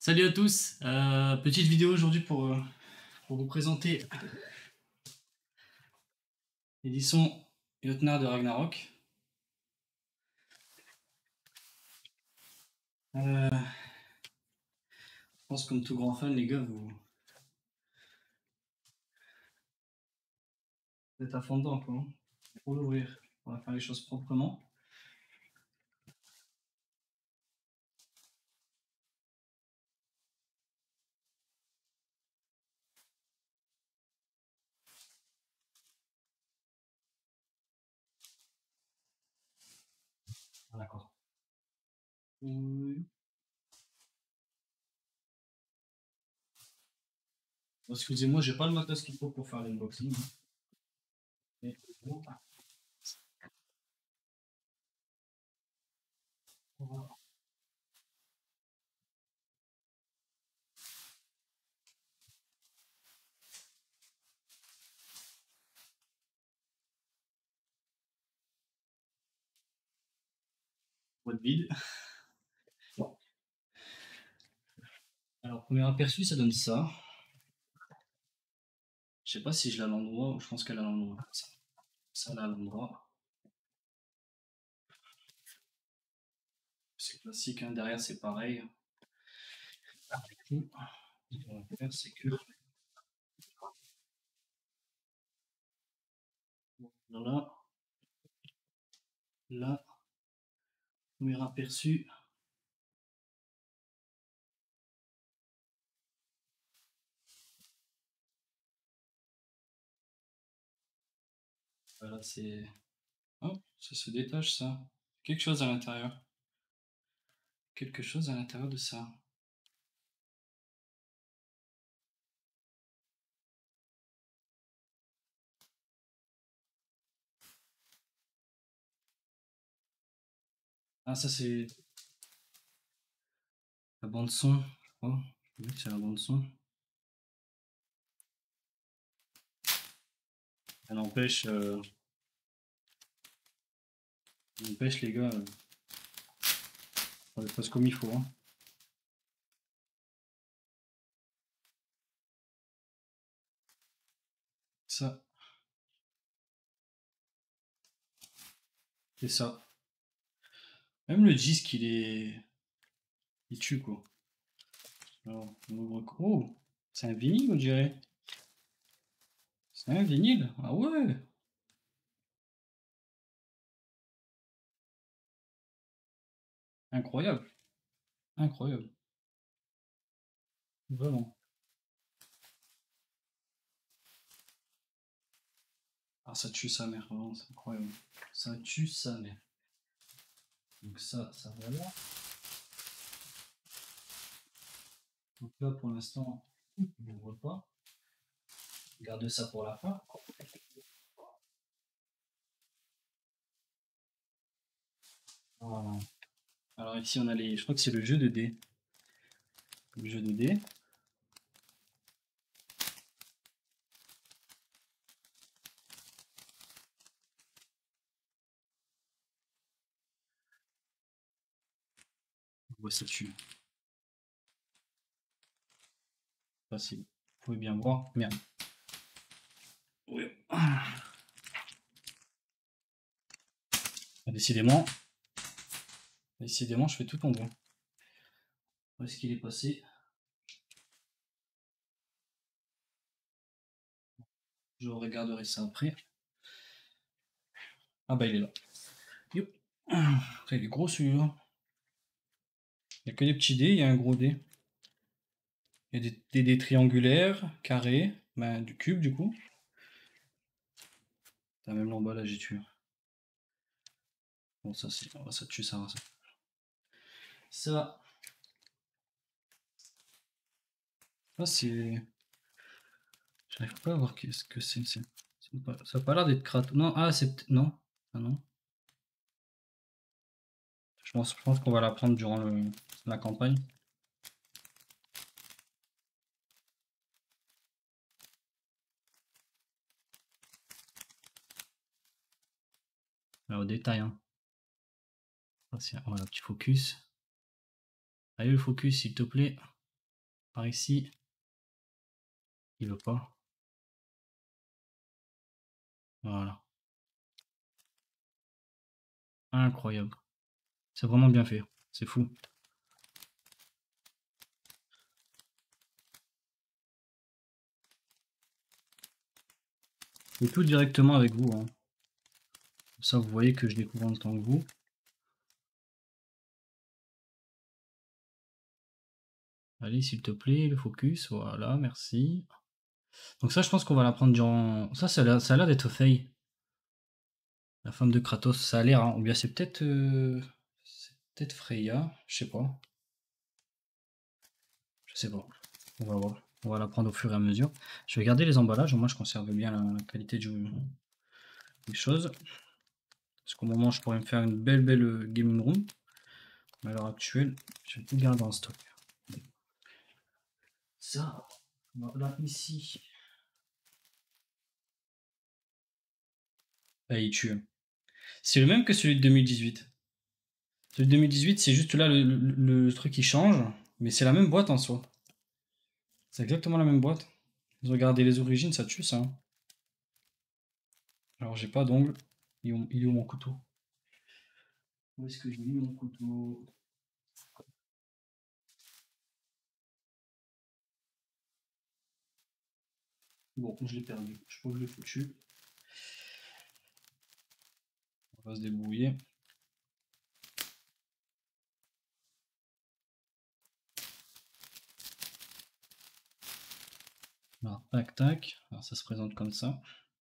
Salut à tous, petite vidéo aujourd'hui pour vous présenter l'édition Jotnar de Ragnarok. Je pense comme tout grand fan les gars, vous êtes à fond dedans quoi, hein. Pour l'ouvrir, on va faire les choses proprement. Ah, d'accord. Excusez-moi, j'ai pas le matos qu'il faut pour faire l'unboxing. Mais bon. Voilà. Boîte vide. Alors premier aperçu, ça donne ça. Je sais pas si je l'ai à l'endroit, je pense qu'elle est à l'endroit. Ça là à l'endroit. C'est classique, hein. Derrière c'est pareil. Ce qu'on va faire, c'est que là, là, premier aperçu. Voilà, c'est. Oh, ça se détache ça. Quelque chose à l'intérieur. Quelque chose à l'intérieur de ça. Ah, ça c'est la bande son, je crois. Oui, c'est la bande son. Elle empêche, les gars, on passe comme il faut, hein. Ça, c'est ça. Même le disque, il tue quoi. Alors, on ouvre. Oh, c'est un vinyle, on dirait. C'est un vinyle. Ah ouais. Incroyable. Incroyable. Vraiment. Ah, ça tue sa mère, vraiment, c'est incroyable. Ça tue sa mère. Donc ça va là. Donc là, pour l'instant, on ne voit pas. Garde ça pour la fin. Voilà. Alors ici, on a les. Je crois que c'est le jeu de dés. Le jeu de dés. On voit ça dessus. Facile. Vous pouvez bien voir. Merde. Oui. Ah, décidément. Décidément, je fais tout tomber. Où est-ce qu'il est passé? Je regarderai ça après. Ah bah il est là. Yo. Il est gros celui-là. Il n'y a que des petits dés, il y a un gros dé. Il y a des dés triangulaires, carrés, ben, du cube du coup. T'as même l'emballage est tué. Bon ça c'est. Ça tue ça. Ça. Ah c'est. J'arrive pas à voir ce que c'est. Ça n'a pas l'air d'être Kratos. Non, ah c'est. Non. Ah non. Je pense qu'on va la prendre durant la campagne. Alors, au détail, hein. Voilà, petit focus. Allez, le focus, s'il te plaît. Par ici. Il veut pas. Voilà. Incroyable. C'est vraiment bien fait. C'est fou. Et tout directement avec vous. Hein. Comme ça, vous voyez que je découvre en même temps que vous. Allez, s'il te plaît, le focus. Voilà, merci. Donc ça, je pense qu'on va la prendre durant... Ça a l'air d'être Faye. La femme de Kratos. Ça a l'air, hein. Ou bien c'est peut-être... C'est peut-être Freya. Je sais pas. Je sais pas. On va voir. On va la prendre au fur et à mesure. Je vais garder les emballages. Au moins, je conserve bien la qualité des choses. Parce qu'au moment, je pourrais me faire une belle gaming room. Mais à l'heure actuelle, je vais tout garder en stock. Ça, voilà, ici. Ah, il tue. C'est le même que celui de 2018. Celui de 2018, c'est juste là le truc qui change. Mais c'est la même boîte en soi. C'est exactement la même boîte. Regardez les origines, ça tue ça. Hein. Alors, j'ai pas d'ongle. Il est où mon couteau? Où est-ce que j'ai mis mon couteau? Bon, je l'ai perdu. Je crois que je l'ai foutu. On va se débrouiller. Alors, tac, tac. Alors, ça se présente comme ça.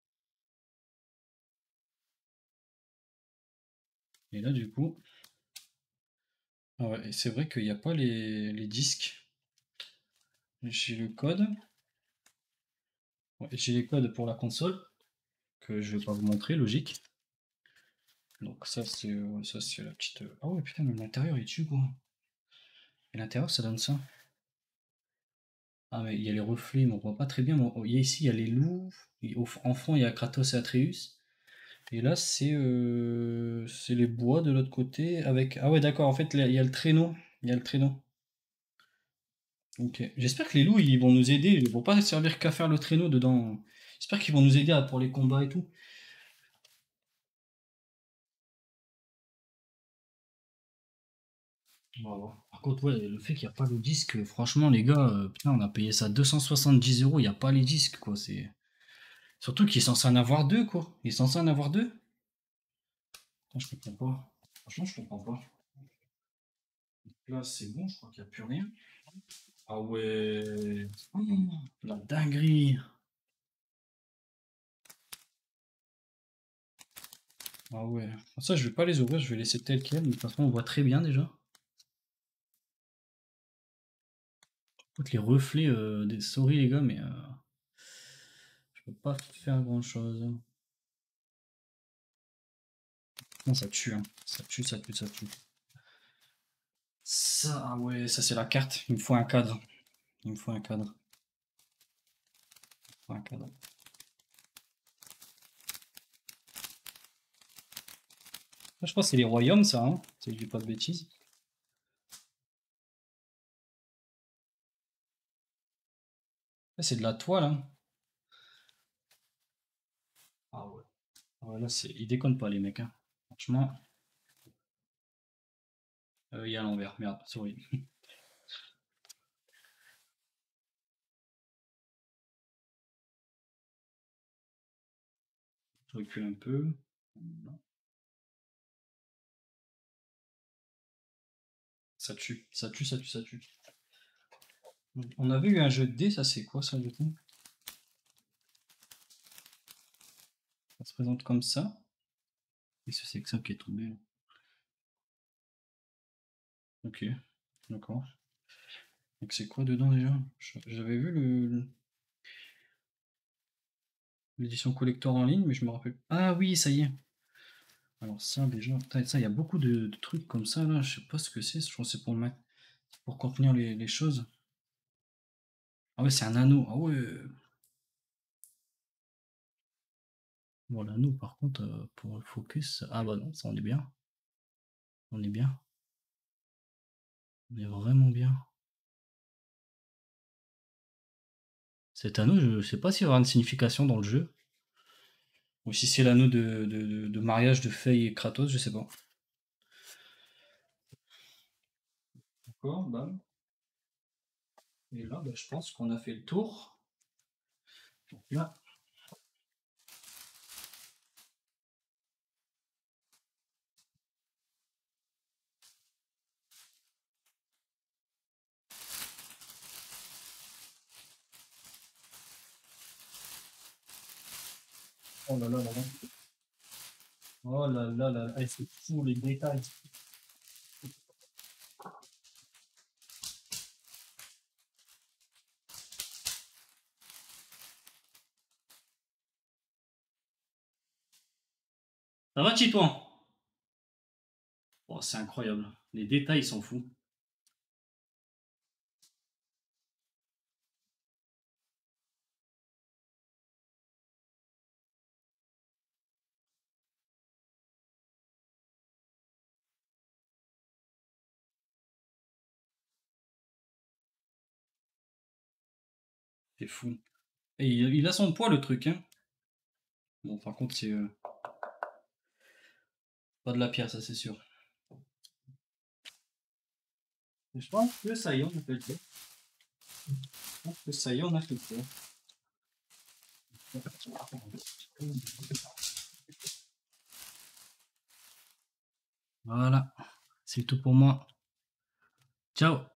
Et là, du coup... Ah ouais, et c'est vrai qu'il n'y a pas les disques. J'ai le code. Ouais, j'ai les codes pour la console. Que je vais pas vous montrer, logique. Donc ça c'est la petite... Ah ouais, putain, même l'intérieur, il tue, quoi. Et l'intérieur, ça donne ça. Ah, mais il y a les reflets, mais on voit pas très bien. Mais il y a ici, il y a les loups. En fond, il y a Kratos et Atreus. Et là, c'est les bois de l'autre côté avec... Ah ouais, d'accord, en fait, là, il y a le traîneau. Il y a le traîneau. Ok. J'espère que les loups, ils vont nous aider. Ils vont pas servir qu'à faire le traîneau dedans. J'espère qu'ils vont nous aider pour les combats et tout. On va voir. Par contre, ouais, le fait qu'il n'y a pas le disque, franchement, les gars, putain, on a payé ça 270 euros. Il n'y a pas les disques, quoi. C'est... Surtout qu'il est censé en avoir deux, quoi. Il est censé en avoir deux. Putain, je comprends pas. Franchement, je comprends pas. Là, c'est bon, je crois qu'il n'y a plus rien. Ah ouais. Oh, la dinguerie. Ah ouais. Ça, je vais pas les ouvrir, je vais laisser tel quel. De toute façon, on voit très bien déjà. Écoute, les reflets des souris, les gars, mais je peux pas faire grand chose. Non, ça tue, hein. Ça tue, ça tue, ça tue. Ça, ah ouais, ça c'est la carte. Il me faut un cadre. Il me faut un cadre. Il me faut un cadre. Ça, je crois que c'est les royaumes, ça, hein. Si je dis pas de bêtises. Là, c'est de la toile, hein. Ah ouais. Ah ouais, là, c'est... Ils déconnent pas, les mecs, hein. Franchement, il y a l'envers. Merde, sorry. Je recule un peu. Ça tue, ça tue, ça tue, ça tue. On avait eu un jeu de dés, ça c'est quoi ça du coup? Ça se présente comme ça. Qu'est-ce que c'est que ça qui est tombé là? Ok, d'accord. Donc c'est quoi dedans déjà? J'avais vu l'édition collector en ligne, mais je me rappelle. Ah oui, ça y est. Alors ça déjà, putain, ça il y a beaucoup de trucs comme ça là, je sais pas ce que c'est, je pense que c'est pour le mettre, pour contenir les choses. Ah ouais, c'est un anneau. Ah ouais. Bon, l'anneau par contre, pour le focus. Ah bah non, ça on est bien. On est bien. On est vraiment bien. Cet anneau, je sais pas s'il y aura une signification dans le jeu. Ou si c'est l'anneau de mariage de Faye et Kratos, je sais pas. D'accord, bam. Et là, bah, je pense qu'on a fait le tour. Donc là. Oh là là là là. Oh là là là là. Eh, c'est fou les détails. Ça va, Titouan? Oh, c'est incroyable. Les détails sont fous. C'est fou. Et il a son poids le truc, hein. Bon, par contre, c'est pas de la pierre, ça c'est sûr. Je pense que ça y est, on a fait le tour. Je pense que ça y est, on a fait le tour. Voilà, c'est tout pour moi. Ciao!